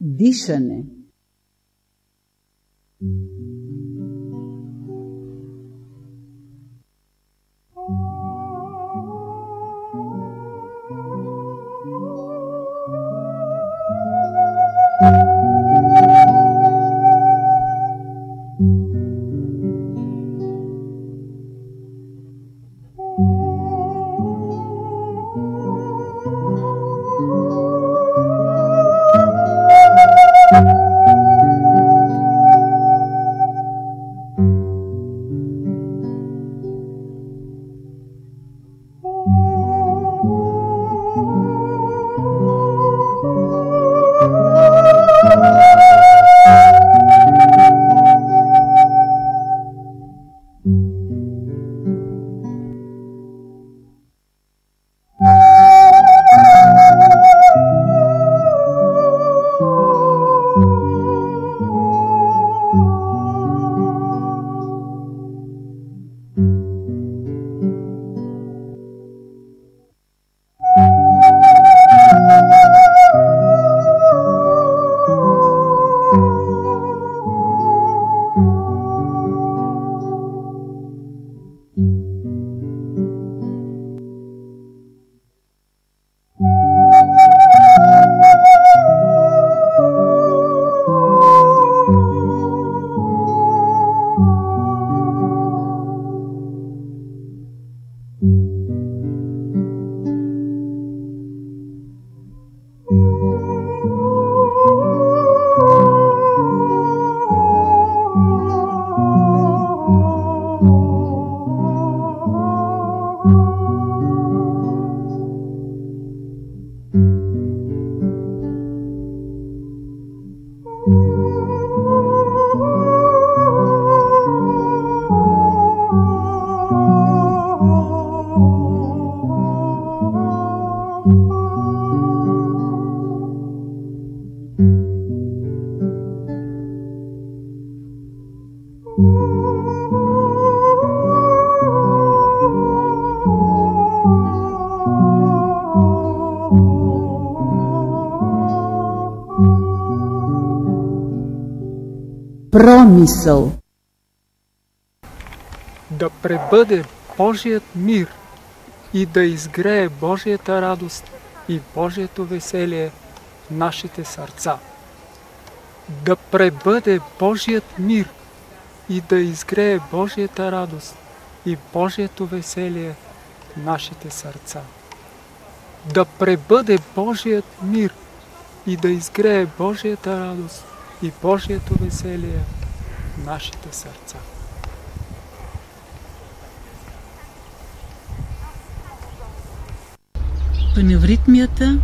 Дишане. Промисъл. Да пребъде Божият мир и да изгрее Божията радост и Божието веселие в нашите сърца. Да пребъде Божият мир и да изгрее Божията радост и Божието веселие в нашите сърца. Да пребъде Божият мир и да изгрее Божията радост и Божието веселие в нашите сърца. Паневритмията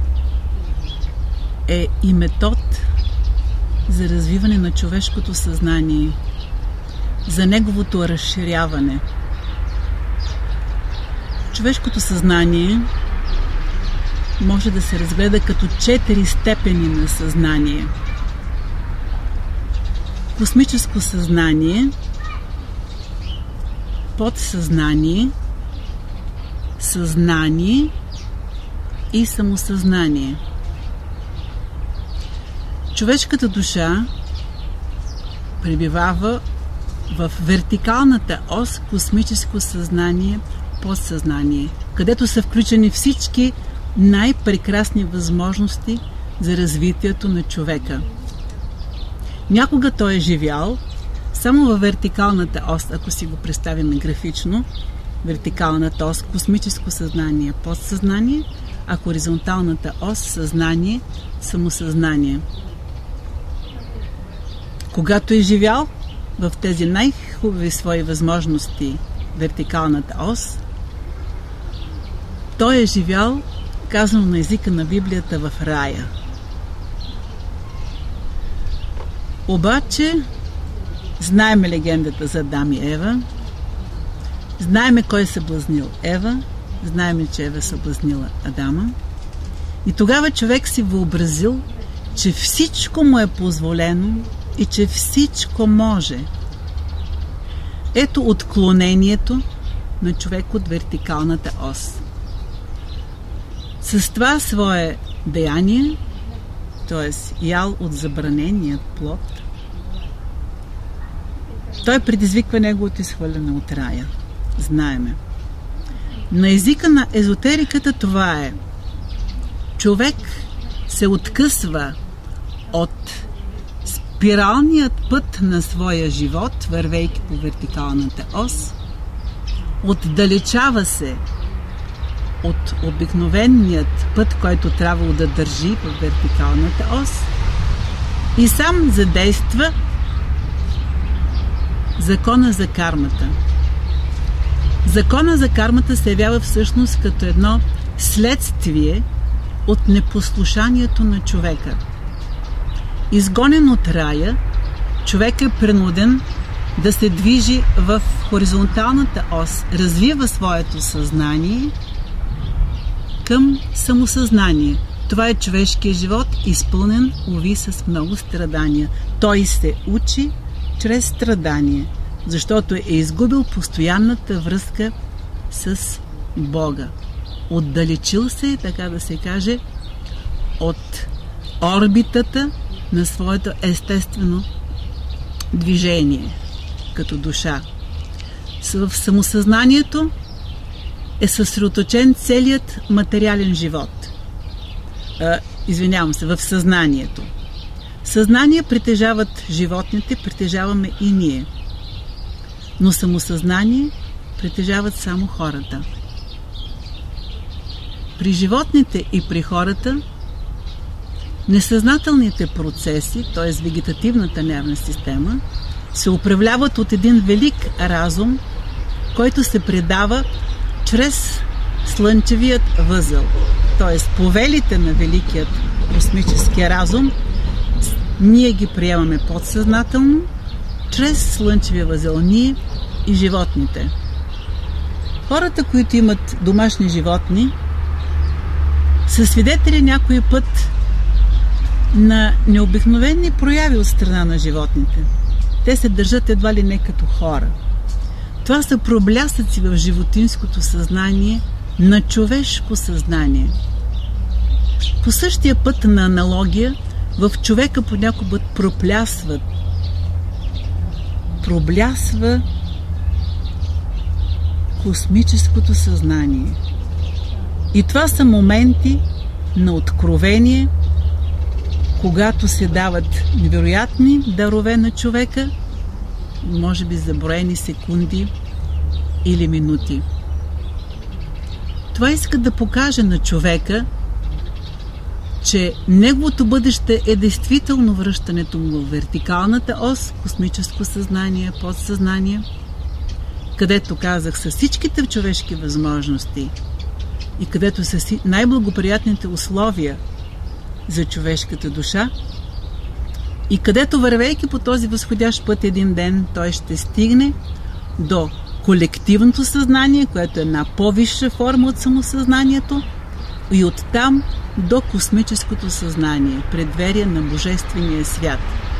е и метод за развиване на човешкото съзнание, за неговото разширяване. Човешкото съзнание може да се разгледа като 4 степени на съзнание. Космическо съзнание, подсъзнание, съзнание и самосъзнание. Човешката душа пребивава в вертикалната ос космическо съзнание, подсъзнание, където са включени всички най-прекрасни възможности за развитието на човека. Някога той е живял само във вертикалната ос, ако си го представим графично, вертикалната ос космическо съзнание, подсъзнание, а хоризонталната ос съзнание, самосъзнание. Когато е живял в тези най-хубави свои възможности, вертикалната ос, той е живял, казано на езика на Библията, в рая. Обаче, знаем легендата за Адам и Ева, знаем кой е съблазнил Ева, знаем, че Ева съблазнила Адама. И тогава човек си въобразил, че всичко му е позволено и че всичко може. Ето отклонението на човек от вертикалната ос. С това свое деяние т.е. ял от забранения плод, той предизвиква неговото изхвърляне от рая. Знаеме. На езика на езотериката това е: човек се откъсва от спиралният път на своя живот, вървейки по вертикалната ос, отдалечава се от обикновеният път, който трябвало да държи в вертикалната ос, и сам задейства закона за кармата. Закона за кармата се явява всъщност като едно следствие от непослушанието на човека. Изгонен от рая, човек е принуден да се движи в хоризонталната ос, развива своето съзнание към самосъзнание. Това е човешкият живот, изпълнен, уви, с много страдания. Той се учи чрез страдание, защото е изгубил постоянната връзка с Бога. Отдалечил се, така да се каже, от орбитата на своето естествено движение като душа. В самосъзнанието е съсредоточен целият материален живот. В съзнанието. Съзнание притежават животните, притежаваме и ние. Но самосъзнание притежават само хората. При животните и при хората несъзнателните процеси, т.е. вегетативната нервна система, се управляват от един велик разум, който се предава чрез слънчевият възел. Т.е. повелите на великият космически разум ние ги приемаме подсъзнателно, чрез слънчевия възел, ние и животните. Хората, които имат домашни животни, са свидетели някой път на необикновени прояви от страна на животните. Те се държат едва ли не като хора. Това са проблясъци в животинското съзнание на човешко съзнание. По същия път на аналогия в човека понякога проблясва космическото съзнание. И това са моменти на откровение, когато се дават невероятни дарове на човека, може би за броени секунди или минути. Това иска да покаже на човека, че неговото бъдеще е действително връщането му в вертикалната ос, космическо съзнание, подсъзнание, където, казах, са всичките човешки възможности и където са най-благоприятните условия за човешката душа, и където, вървейки по този възходящ път, един ден той ще стигне до колективното съзнание, което е една по-висша форма от самосъзнанието, и оттам до космическото съзнание, предверие на Божествения свят.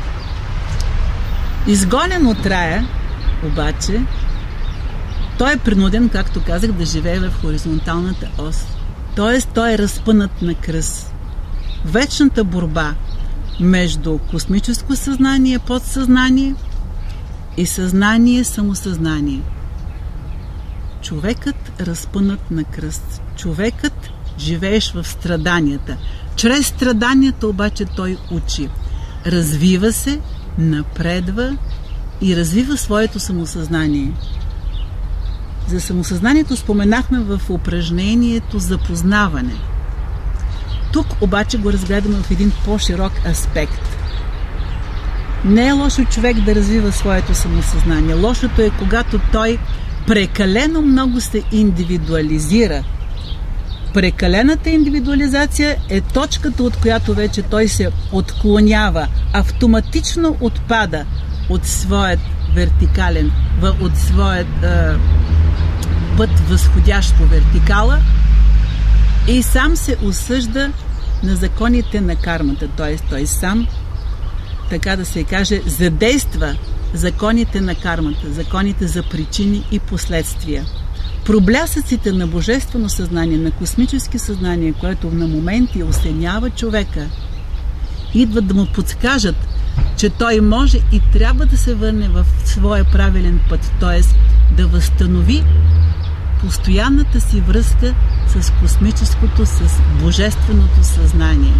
Изгонен от рая, обаче, той е принуден, както казах, да живее в хоризонталната ос. Тоест, той е разпънат на кръст. Вечната борба между космическо съзнание, подсъзнание и съзнание, самосъзнание. Човекът разпънат на кръст. Човекът живееш в страданията. Чрез страданията обаче той учи. Развива се, напредва и развива своето самосъзнание. За самосъзнанието споменахме в упражнението за познаване. Тук обаче го разгледаме в един по-широк аспект. Не е лошо човек да развива своето самосъзнание. Лошото е, когато той прекалено много се индивидуализира. Прекалената индивидуализация е точката, от която вече той се отклонява, автоматично отпада от своят вертикален, от своят път възходящ по вертикала и сам се осъжда на законите на кармата. Т.е. той сам, така да се каже, задейства законите на кармата, законите за причини и последствия. Проблясъците на божествено съзнание, на космически съзнание, което на моменти осенява човека идват да му подскажат, че той може и трябва да се върне в своя правилен път, т.е. да възстанови постоянната си връзка с космическото, с божественото съзнание.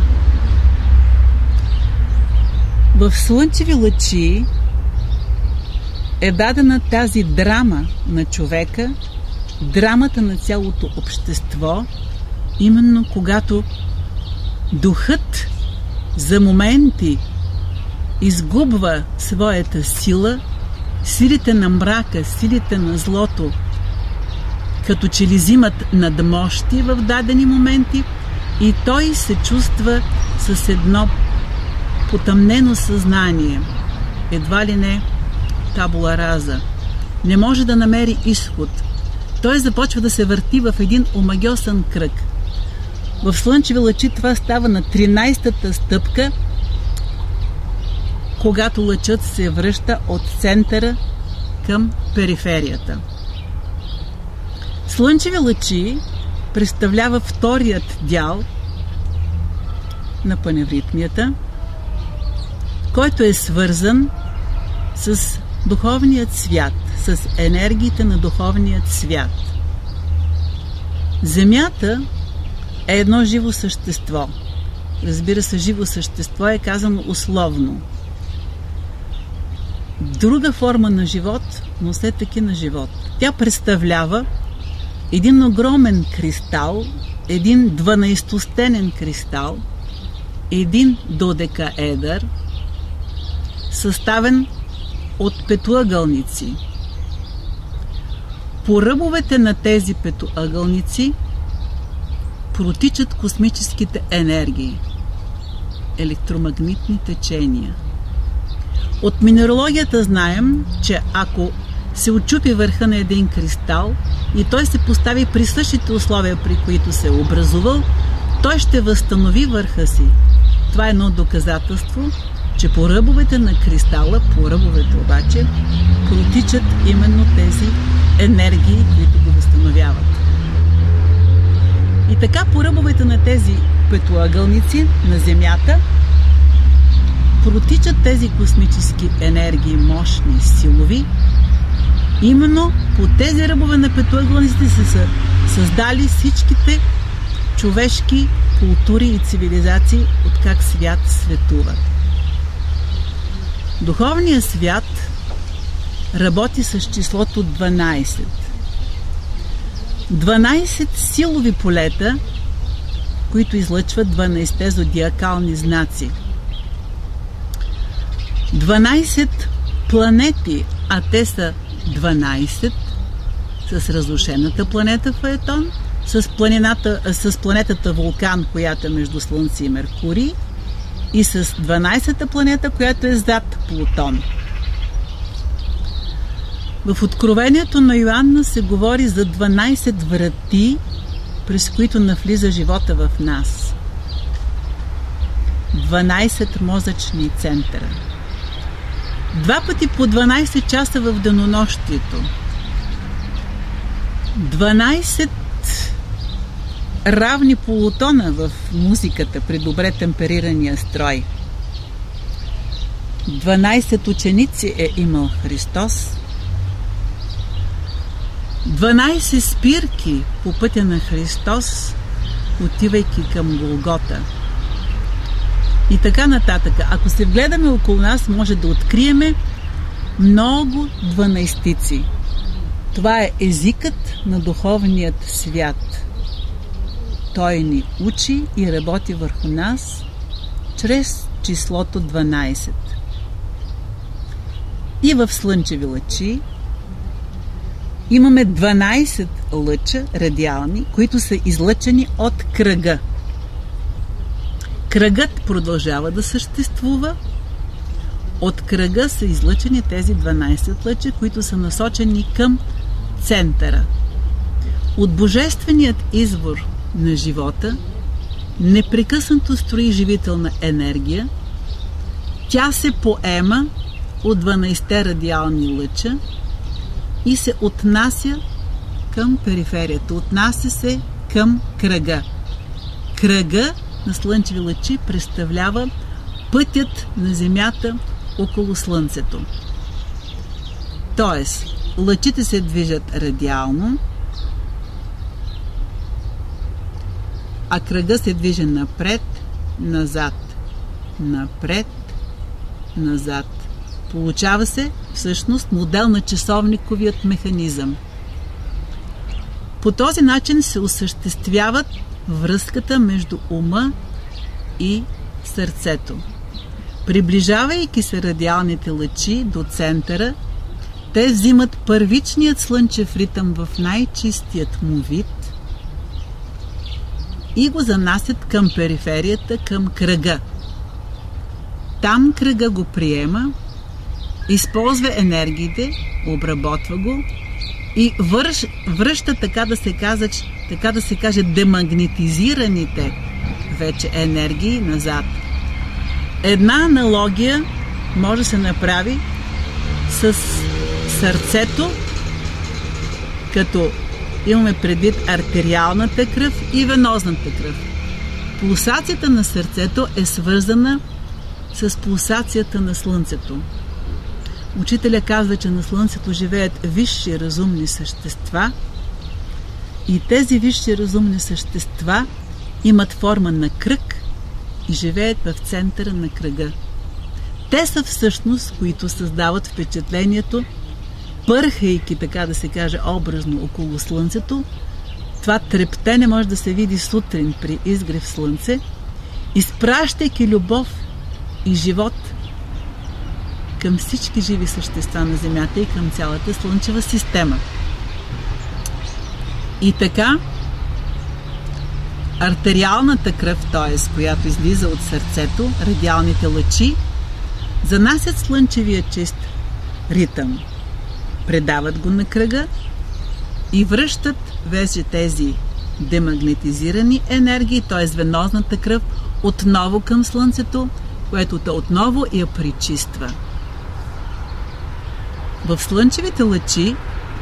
В слънчеви лъчи е дадена тази драма на човека, драмата на цялото общество, именно когато духът за моменти изгубва своята сила, силите на мрака, силите на злото, като че ли взимат надмощи в дадени моменти и той се чувства с едно потъмнено съзнание, едва ли не табула раза. Не може да намери изход. Той започва да се върти в един омагьосан кръг. В слънчеви лъчи това става на 13-та стъпка, когато лъчът се връща от центъра към периферията. Слънчеви лъчи представлява вторият дял на паневритмията, който е свързан с духовният свят, с енергиите на духовният свят. Земята е едно живо същество. Разбира се, живо същество е казано условно. Друга форма на живот, но все таки на живот. Тя представлява един огромен кристал, един 12-стенен кристал, един додекаедър, съставен от петоъгълници. По ръбовете на тези петоъгълници протичат космическите енергии, електромагнитни течения. От минералогията знаем, че ако се отчупи върха на един кристал и той се постави при същите условия, при които се е образувал, той ще възстанови върха си. Това е едно доказателство, че по ръбовете на кристала, по ръбовете обаче, протичат именно тези енергии, които го възстановяват. И така по ръбовете на тези петоъгълници на Земята протичат тези космически енергии, мощни, силови. Именно по тези ръбове на петоъгълниците са създали всичките човешки култури и цивилизации, от как свят светува. Духовният свят работи с числото 12. 12 силови полета, които излъчват 12-те зодиакални знаци. 12 планети, а те са 12, с разрушената планета Фаетон, с планетата Вулкан, която е между Слънце и Меркурий, и с 12-та планета, която е зад Плутон. В Откровението на Йоанна се говори за 12 врати, през които навлиза живота в нас. 12 мозъчни центъра. 2 пъти по 12 часа в денонощието. 12 равни полутона в музиката при добре темперирания строй. 12 ученици е имал Христос. 12 спирки по пътя на Христос, отивайки към Голгота. И така нататък. Ако се вгледаме около нас, може да откриеме много 12-тици. Това е езикът на духовният свят. Той ни учи и работи върху нас чрез числото 12. И в слънчеви лъчи имаме 12 лъча радиални, които са излъчени от кръга. Кръгът продължава да съществува. От кръга са излъчени тези 12 лъча, които са насочени към центъра. От божественият извор на живота непрекъснато строи живителна енергия. Тя се поема от 12 радиални лъча и се отнася към периферията, отнася се към кръга. Кръга на слънчеви лъчи представлява пътят на Земята около Слънцето. Тоест, лъчите се движат радиално, а кръга се движи напред, назад, напред, назад. Получава се всъщност модел на часовниковият механизъм. По този начин се осъществяват връзката между ума и сърцето. Приближавайки се радиалните лъчи до центъра, те взимат първичният слънчев ритъм в най-чистият му вид и го занасят към периферията, към кръга. Там кръга го приема, използва енергиите, обработва го и връща, така да се каже, демагнетизираните вече енергии назад. Една аналогия може да се направи с сърцето, като имаме предвид артериалната кръв и венозната кръв. Пулсацията на сърцето е свързана с пулсацията на Слънцето. Учителя казва, че на Слънцето живеят висши разумни същества и тези висши разумни същества имат форма на кръг и живеят в центъра на кръга. Те са всъщност, които създават впечатлението, пърхайки, така да се каже, образно около Слънцето. Това трептене може да се види сутрин при изгрев слънце, изпращайки любов и живот към всички живи същества на Земята и към цялата Слънчева система. И така, артериалната кръв, т.е. която излиза от сърцето, радиалните лъчи, занасят слънчевия чист ритъм, предават го на кръга и връщат вече тези демагнетизирани енергии, т.е. венозната кръв, отново към Слънцето, което отново я пречиства. В слънчевите лъчи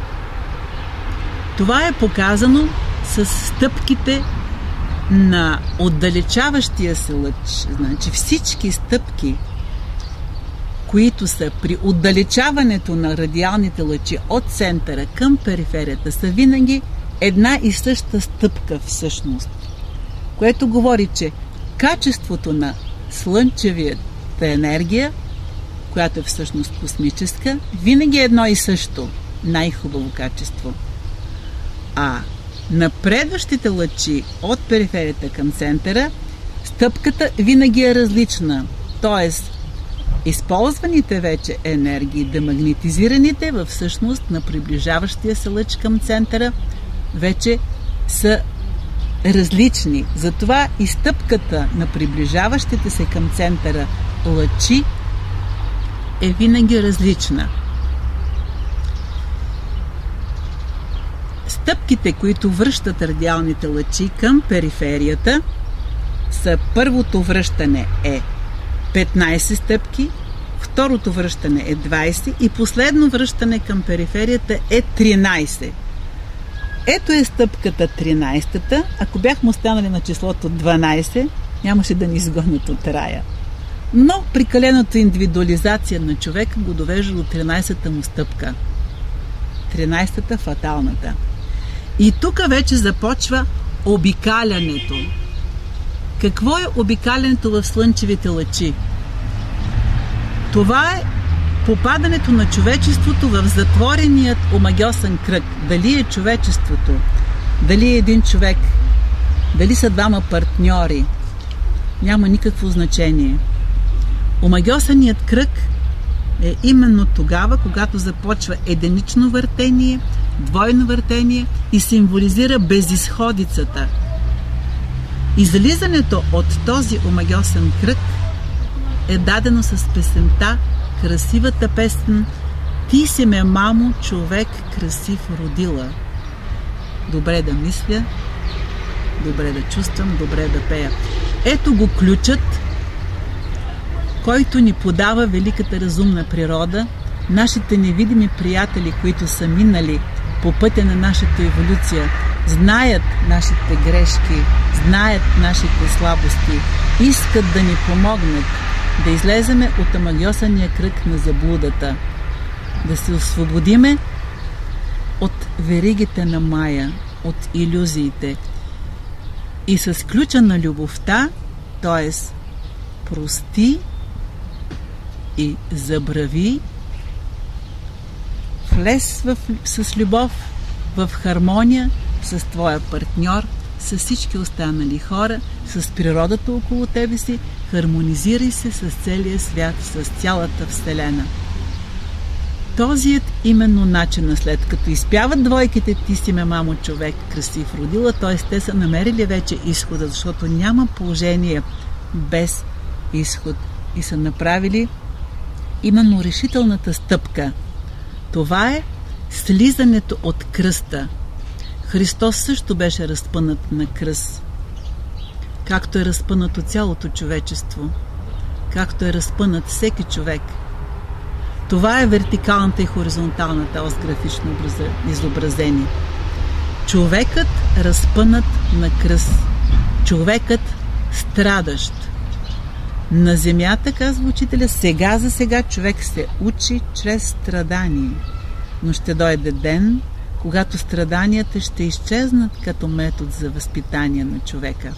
това е показано с стъпките на отдалечаващия се лъч. Значи всички стъпки, които са при отдалечаването на радиалните лъчи от центъра към периферията, са винаги една и съща стъпка всъщност, което говори, че качеството на слънчевията енергия, която е всъщност космическа, винаги е едно и също, най-хубаво качество. А напредващите лъчи от периферията към центъра, стъпката винаги е различна. Тоест, използваните вече енергии, демагнетизираните във всъщност на приближаващия се лъч към центъра, вече са различни. Затова и стъпката на приближаващите се към центъра лъчи е винаги различна. Стъпките, които връщат радиалните лъчи към периферията, са: първото връщане е 15 стъпки, второто връщане е 20 и последно връщане към периферията е 13. Ето е стъпката 13-та. Ако бяхме останали на числото 12, нямаше да ни изгонят от рая. Но прекалената индивидуализация на човека го довежда до 13-та му стъпка. 13-та, фаталната. И тук вече започва обикалянето. Какво е обикалянето в слънчевите лъчи? Това е попадането на човечеството в затвореният омагьосан кръг. Дали е човечеството, дали е един човек, дали са двама партньори, няма никакво значение. Омагьосаният кръг е именно тогава, когато започва единично въртение, двойно въртение и символизира безизходицата. Излизането от този омагьосан кръг е дадено с песента, красивата песен "Ти си ме, мамо, човек красив родила". Добре да мисля, добре да чувствам, добре да пея. Ето го ключът, който ни подава великата разумна природа, нашите невидими приятели, които са минали по пътя на нашата еволюция, знаят нашите грешки, знаят нашите слабости, искат да ни помогнат да излеземе от амагьосания кръг на заблудата, да се освободиме от веригите на Мая, от илюзиите и с ключа на любовта, т.е. прости и забрави, влез с любов в хармония с твоя партньор, с всички останали хора, с природата около тебе си, хармонизирай се с целия свят, с цялата Вселена. Тозият именно начин, след като изпяват двойките "Ти си ме, мамо, човек, красив родила", т.е. те са намерили вече изхода, защото няма положение без изход и са направили именно решителната стъпка. Това е слизането от кръста. Христос също беше разпънат на кръст, както е разпънато цялото човечество, както е разпънат всеки човек. Това е вертикалната и хоризонталната ос, графично изобразени. Човекът разпънат на кръст, човекът страдащ. На земята, казва учителя, сега за сега човек се учи чрез страдание, но ще дойде ден, когато страданията ще изчезнат като метод за възпитание на човека.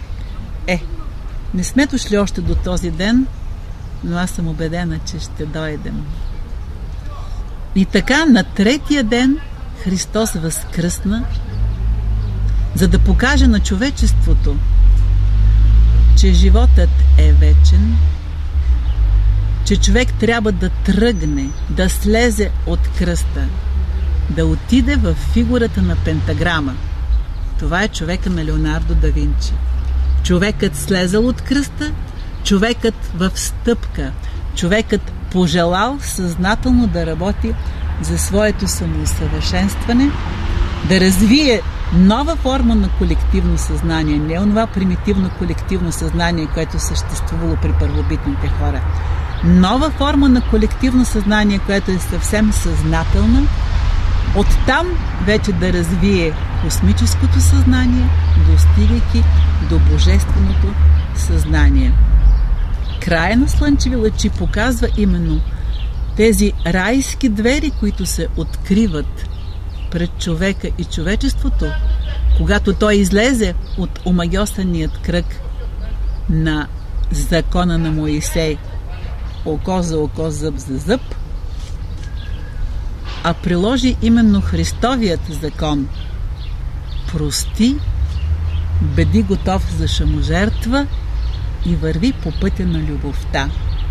Не сме дошли още до този ден, но аз съм убедена, че ще дойдем. И така, на третия ден Христос възкръсна, за да покаже на човечеството, че животът е вечен, че човек трябва да тръгне, да слезе от кръста, да отиде в фигурата на пентаграма. Това е човека на Леонардо да Винчи. Човекът слезал от кръста, човекът в стъпка, човекът пожелал съзнателно да работи за своето самоусъвършенстване, да развие нова форма на колективно съзнание, не онова примитивно колективно съзнание, което съществувало при първобитните хора. Нова форма на колективно съзнание, което е съвсем съзнателна, оттам вече да развие космическото съзнание, достигайки до божественото съзнание. Края на Слънчеви лъчи показва именно тези райски двери, които се откриват пред човека и човечеството, когато той излезе от омагьосаният кръг на закона на Моисей, око за око, зъб за зъб, а приложи именно Христовият закон. Прости, бъди готов за саможертва и върви по пътя на любовта.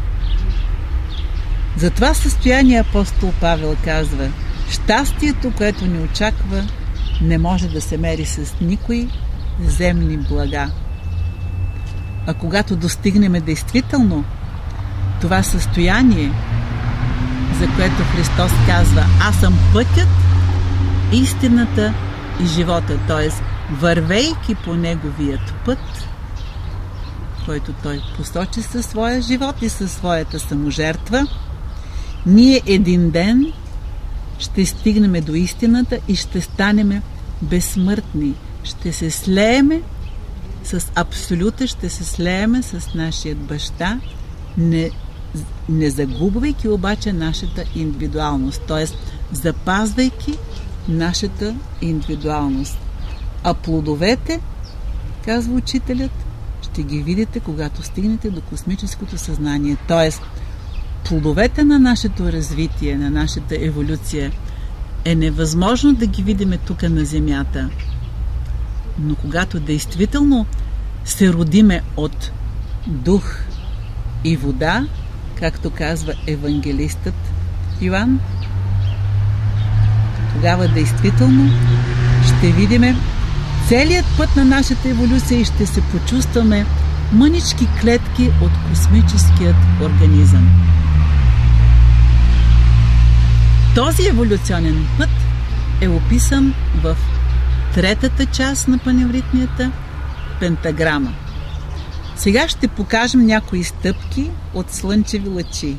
За това състояние апостол Павел казва: щастието, което ни очаква, не може да се мери с никои земни блага. А когато достигнем действително това състояние, за което Христос казва: аз съм пътят, истината и живота, т.е. вървейки по Неговият път, който Той посочи със своя живот и със своята саможертва, ние един ден ще стигнем до истината и ще станем безсмъртни. Ще се слееме с Абсолюта, ще се слееме с нашият баща, не загубвайки обаче нашата индивидуалност, т.е. запазвайки нашата индивидуалност. А плодовете, казва учителят, ще ги видите, когато стигнете до космическото съзнание. Т.е. плодовете на нашето развитие, на нашата еволюция е невъзможно да ги видим тук на Земята. Но когато действително се родиме от дух и вода, както казва евангелистът Йоан, тогава действително ще видиме целият път на нашата еволюция и ще се почувстваме мънички клетки от космическият организъм. Този еволюционен път е описан в третата част на паневритмията пентаграма. Сега ще покажем някои стъпки от Слънчеви лъчи.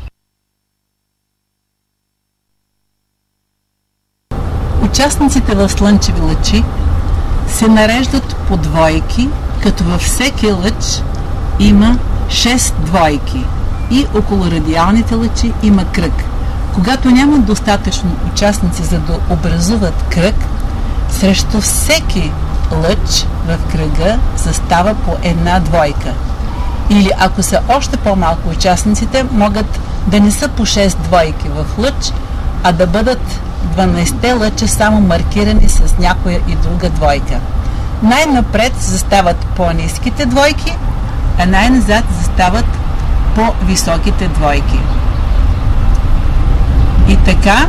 Участниците в Слънчеви лъчи се нареждат по двойки, като във всеки лъч има 6 двойки и около радиалните лъчи има кръг. Когато няма достатъчно участници за да образуват кръг, срещу всеки лъч в кръга застава по една двойка. Или ако са още по-малко участниците, могат да не са по 6 двойки в лъч, а да бъдат 12 лъча само маркирани с някоя и друга двойка. Най-напред застават по-ниските двойки, а най-назад застават по-високите двойки. И така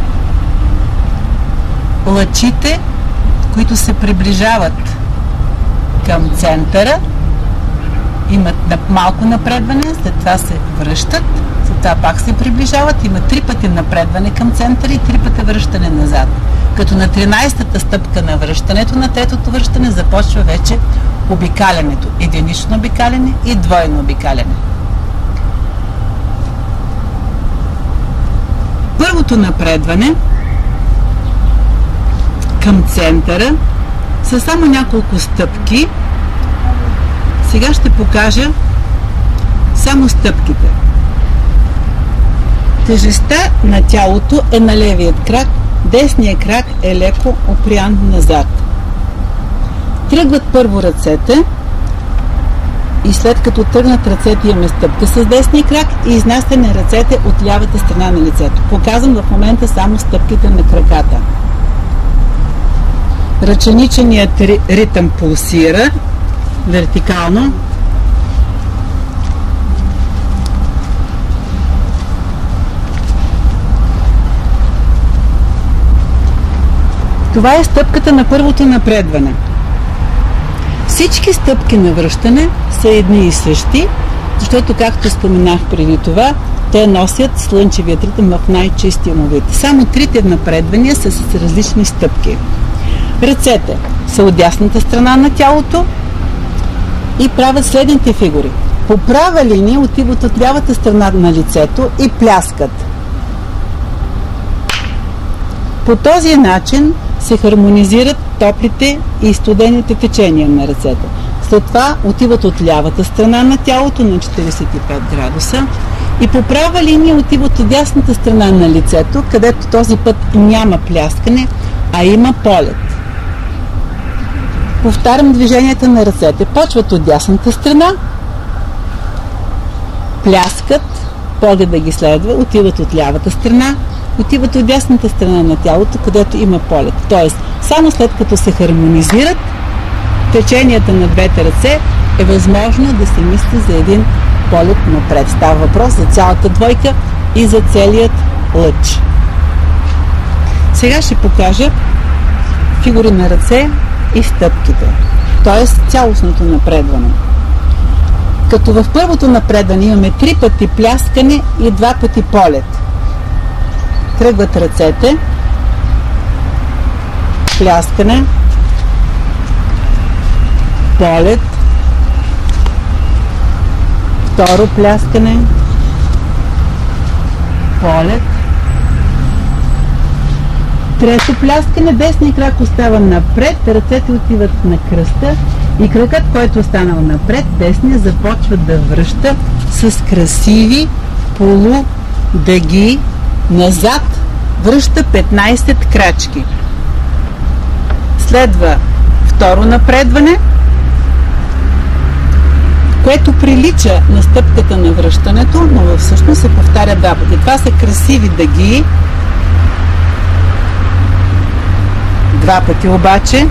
лъчите, които се приближават към центъра, имат малко напредване, след това се връщат, след това пак се приближават, има 3 пъти напредване към центъра и 3 пъти връщане назад. Като на 13-та стъпка на връщането, на третото връщане започва вече обикалянето. Единично обикаляне и двойно обикаляне. Първото напредване към центъра са само няколко стъпки. Сега ще покажа само стъпките. Тежестта на тялото е на левият крак, десният крак е леко опрян назад. Тръгват първо ръцете и след като тръгнат ръцете имаме стъпка с десния крак и изнасяне ръцете от лявата страна на лицето. Показвам в момента само стъпките на краката. Ръчениченият ритъм пулсира вертикално. Това е стъпката на първото напредване. Всички стъпки на връщане са едни и същи, защото, както споменах преди това, те носят слънчевият ритъм в най-чистия му вид. Само 3 напредвания са с различни стъпки. Ръцете са от дясната страна на тялото и правят следните фигури. По права линия отиват от лявата страна на лицето и пляскат. По този начин се хармонизират топлите и студените течения на ръцете. След това отиват от лявата страна на тялото на 45 градуса и по права линия отиват от дясната страна на лицето, където този път няма пляскане, а има полет. Повтарям движенията на ръцете. Почват от дясната страна, пляскат, погледа ги следва, отиват от лявата страна, отиват от дясната страна на тялото, където има полет. Тоест, само след като се хармонизират теченията на двете ръце, е възможно да се мисли за един полет напред. Става въпрос за цялата двойка и за целият лъч. Сега ще покажа фигури на ръце и стъпките, т.е. цялостното напредване. Като в първото напредване имаме 3 пъти пляскане и 2 пъти полет. Тръгват ръцете, пляскане, полет, второ пляскане, полет, трето пляскане, десния крак остава напред, ръцете отиват на кръста и кракът, който останал напред, десния започва да връща с красиви полудъги назад, връща 15 крачки. Следва второ напредване, което прилича на стъпката на връщането, но всъщност се повтаря 2 пъти. Това са красиви дъги, 2 пъти обаче,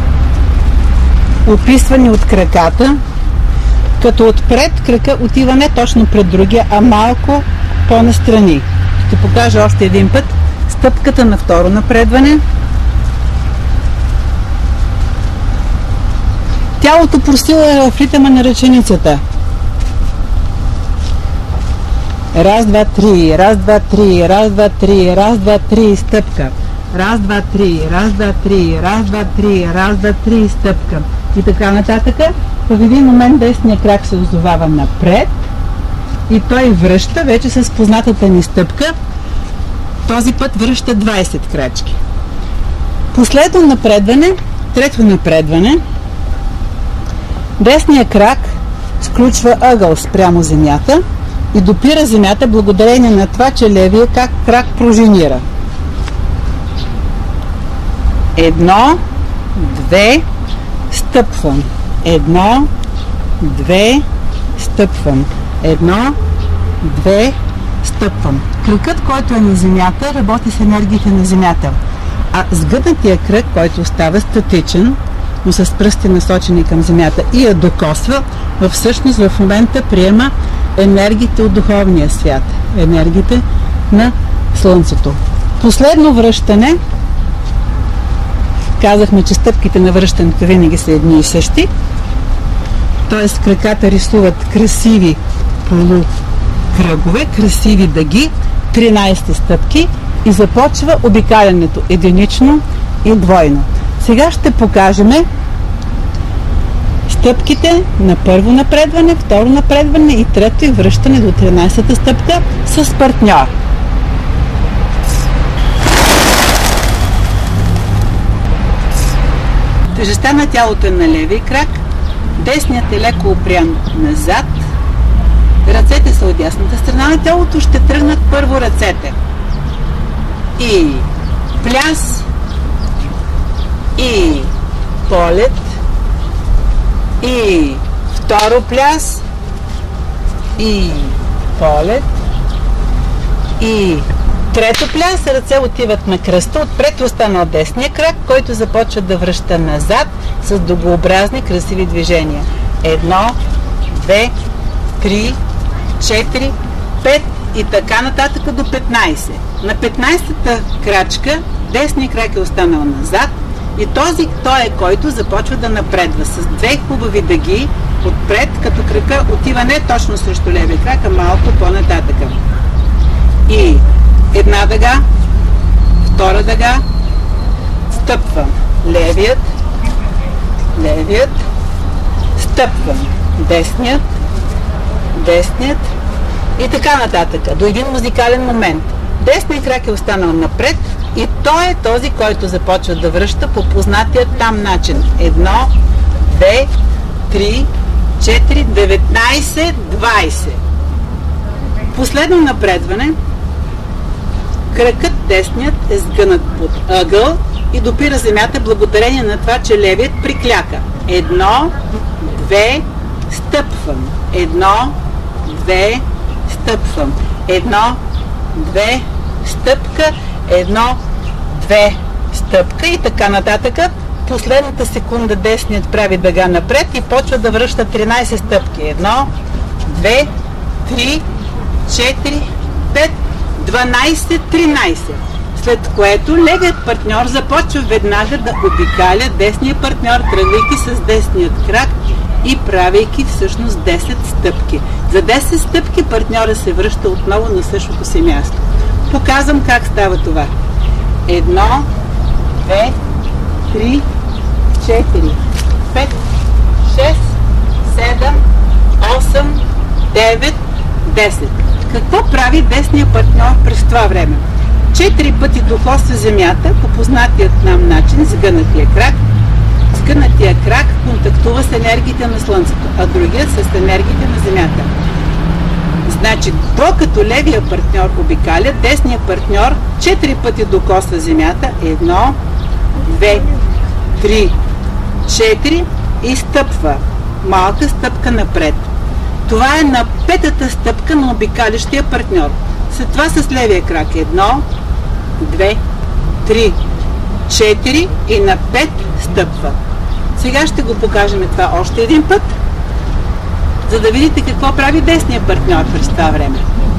описвани от краката, като отпред крака отива не точно пред другия, а малко по-настрани. Ще покажа още един път стъпката на второ напредване. Тялото просила в ритъма на ръченицата. Раз, два, три, раз, два, три, раз, два, три, раз, два, три, стъпка. Раз, два, три, раз, два, три, раз, два, три, раз, два, три, стъпка. И така нататък. В един момент десния крак се озовава напред и той връща вече с познатата ни стъпка. Този път връща 20 крачки. Последно напредване, трето напредване. Десния крак включва ъгъл спрямо земята и допира земята благодарение на това, че левия крак пружинира. 1, 2, стъпвам. 1, 2, стъпвам. 1, 2, стъпвам. Кръкът, който е на земята, работи с енергиите на земята. А сгънатия кръг, който остава статичен, но с пръсти насочени към земята и я докосва, всъщност в момента приема енергиите от духовния свят, енергиите на Слънцето. Последно връщане, казахме, че стъпките на връщането винаги са едни и същи, т.е. краката рисуват красиви полукръгове, красиви дъги, 13 стъпки и започва обикалянето единично и двойно. Сега ще покажем стъпките на първо напредване, второ напредване и трето и връщане до 13-та стъпка с партньор. Тежестта на тялото е на левия крак, десният е леко опрян назад, ръцете са от дясната страна на тялото, ще тръгнат първо ръцете. И пляс, и полет, и второ пляс, и полет, и трето пляс. Ръце отиват на кръста, отпред остана от десния крак, който започва да връща назад с дугообразни красиви движения. 1, 2, 3, 4, 5 и така нататък до 15. На 15-та крачка десният крак е останал назад и той е който започва да напредва с две хубави дъги отпред, като крака отива не точно срещу левия крак, а малко по-нататъка. И една дъга, втора дъга, стъпвам. Левият, стъпвам. Десният и така нататък. До един музикален момент. Десният крак е останал напред и той е този, който започва да връща по познатия там начин. 1, 2, 3, 4, 19, 20. Последно напредване. Кракът десният е сгънат под ъгъл и допира земята благодарение на това, че левият прикляка. 1, 2, стъпвам. 1, 2, стъпвам. 1, 2, стъпка. 1, 2, стъпка и така нататък. Последната секунда десният прави дъга напред и почва да връща 13 стъпки. 1, 2, 3, 4, 5, 12, 13. След което левият партньор започва веднага да обикаля десния партньор, тръгвайки с десният крак и правейки всъщност 10 стъпки. За 10 стъпки партньора се връща отново на същото си място. Показвам как става това. 1, 2, 3, 4, 5, 6, 7, 8, 9, 10. Какво прави десния партньор през това време? 4 пъти докосва земята по познатият нам начин, сгънатия крак. Сгънатия крак контактува с енергиите на Слънцето, а другият с енергиите на Земята. Значи, докато левия партньор обикаля, десният партньор 4 пъти докосва земята. 1, 2, 3, 4 и стъпва. Малка стъпка напред. Това е на 5-та стъпка на обикалящия партньор. След това с левия крак 1, 2, 3, 4 и на 5 стъпва. Сега ще го покажем това още един път, за да видите какво прави десния партньор през това време.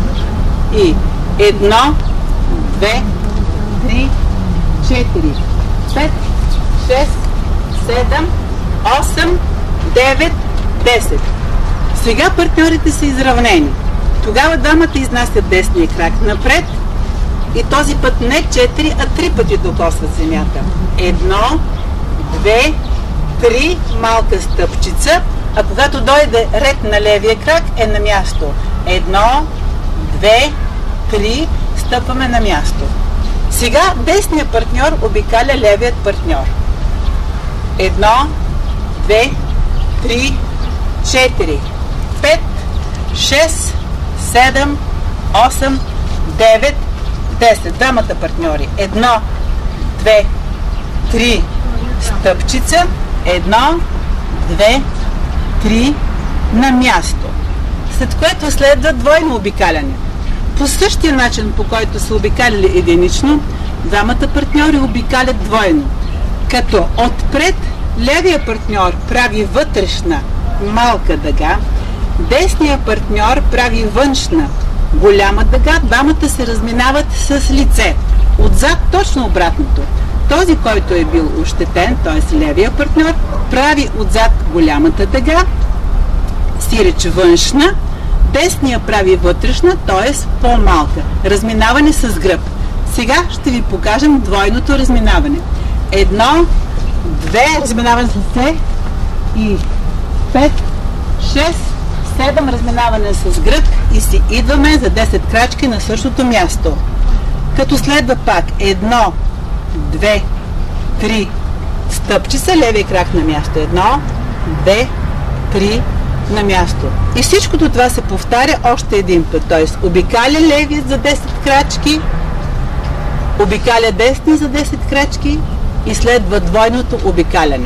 И 1, 2, 3, 4, 5, 6, 7, 8, 9, 10. Сега партньорите са изравнени. Тогава двамата изнасят десния крак напред и този път не 4, а 3 пъти докосват земята. 1, 2, 3, малка стъпчица, а когато дойде ред на левия крак е на място. 1, 2, 3, стъпваме на място. Сега десният партньор обикаля левият партньор. 1, 2, 3, 4, 6, 7, 8, 9, 10. Двамата партньори. 1, 2, 3, стъпчица. 1, 2, 3, на място. След което следва двойно обикаляне. По същия начин, по който са обикаляли единично, двамата партньори обикалят двойно. Като отпред левия партньор прави вътрешна малка дъга, десният партньор прави външна голяма дъга, двамата се разминават с лице. Отзад точно обратното. Този, който е бил ощетен, т.е. левия партньор, прави отзад голямата дъга, сиреч външна, десния прави вътрешна, т.е. по-малка. Разминаване с гръб. Сега ще ви покажем двойното разминаване. 1, 2, разминаване с ръце и 5, 6, 7, разминаване с гръб и си идваме за 10 крачки на същото място. Като следва пак 1, 2, 3, стъпчица, левия крак на място. 1, 2, 3, на място. И всичкото това се повтаря още един път. Т.е. обикаля левият за 10 крачки, обикаля десния за 10 крачки и следва двойното обикаляне.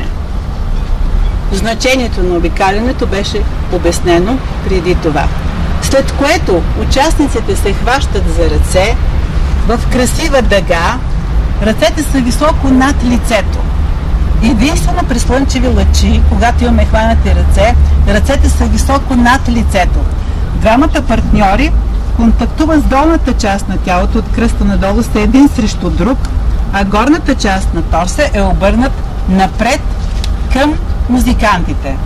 Значението на обикалянето беше обяснено преди това. След което участниците се хващат за ръце в красива дъга, ръцете са високо над лицето. Единствено при слънчеви лъчи, когато имаме хванати ръце, ръцете са високо над лицето. Двамата партньори контактуват с долната част на тялото от кръста надолу са един срещу друг, а горната част на торса е обърнат напред към музикантите.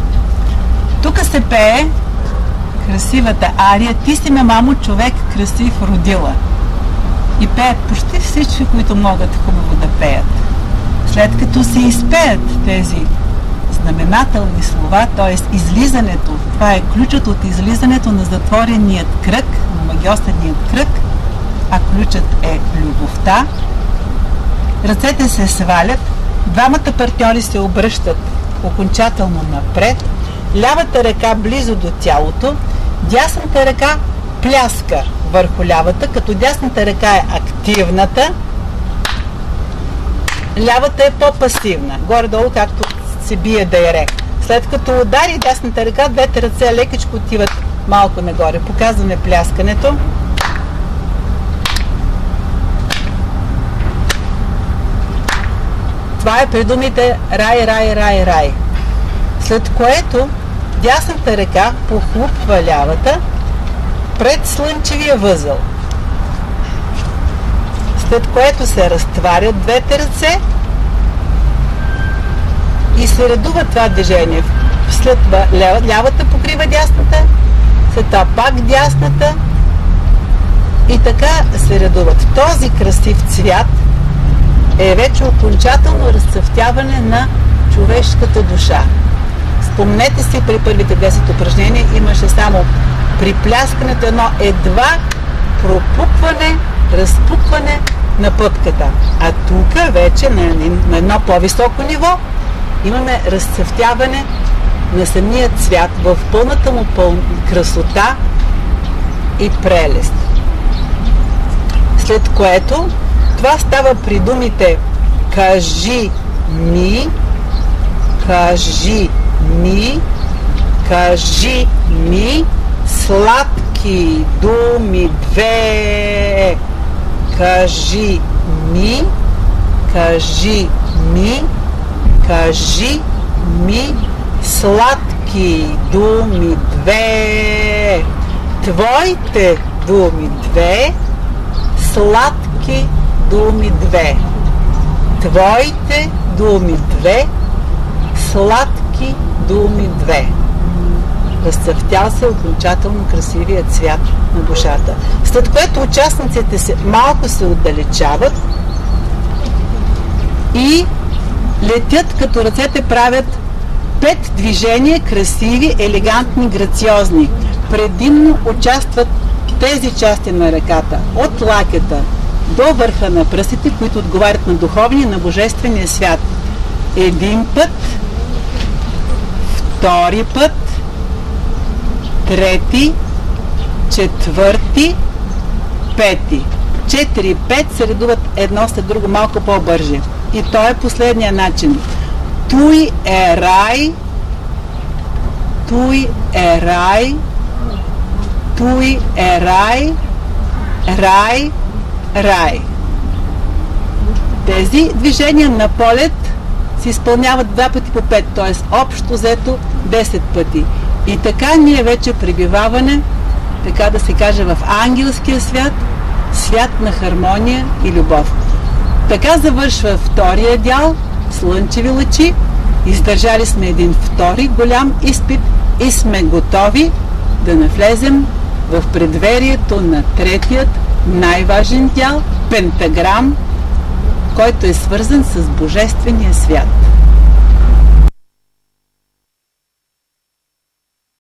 Тук се пее красивата ария "Ти си ме, мамо, човек красив родила". И пеят почти всички, които могат хубаво да пеят. След като се изпеят тези знаменателни слова, т.е. излизането, това е ключът от излизането на затвореният кръг, на магиосеният кръг, а ключът е любовта, ръцете се свалят, двамата партньори се обръщат окончателно напред, лявата ръка близо до тялото, дясната ръка пляска върху лявата, като дясната ръка е активната, лявата е по-пасивна, горе-долу както се бие дайре. След като удари дясната ръка, двете ръце лекичко отиват малко нагоре. Показваме пляскането. Това е при думите рай, рай, рай, рай. След което дясната ръка похлупва лявата пред слънчевия възел. След което се разтварят двете ръце и се редува това движение. След това лявата покрива дясната, след това пак дясната и така се редуват. Този красив цвят е вече окончателно разцъфтяване на човешката душа. Спомнете си, при първите 10 упражнения имаше само при пляскането едно едва пропукване, разпукване на пъпката. А тук вече на едно по-високо ниво имаме разцъфтяване на самия цвят в пълната му красота и прелест. След което това става при думите кажи ми, кажи ми, кажи ми, сладки думи две. Кажи ми, кажи ми, кажи ми, сладки думи две. Твоите думи две, сладки думи две. Твоите думи две, сладки думи две. Разцъфтял се окончателно красивия цвят на душата. След което участниците малко се отдалечават и летят, като ръцете правят 5 движения, красиви, елегантни, грациозни. Предимно участват тези части на ръката, от лакета до върха на пръстите, които отговарят на духовния, на божествения свят. Един път, втори път, трети, четвърти, пети. 4 и 5 се редуват едно след друго малко по-бърже. И то е последния начин. Туй е рай, туй е рай, туй е рай, рай, рай. Тези движения на полет се изпълняват 2 пъти по 5, т.е. общо взето 10 пъти. И така ние вече пребиваваме, така да се каже, в ангелския свят, свят на хармония и любов. Така завършва втория дял, слънчеви лъчи. Издържали сме един втори голям изпит и сме готови да навлезем в предверието на третият най-важен дял, пентаграм, който е свързан с Божествения свят.